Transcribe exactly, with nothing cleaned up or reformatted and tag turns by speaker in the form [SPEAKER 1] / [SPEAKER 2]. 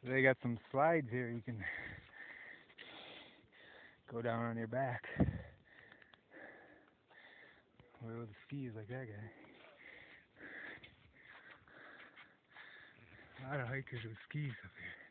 [SPEAKER 1] They got some slides here. You can go down on your back. Or with skis like that guy. A lot of hikers with skis up here.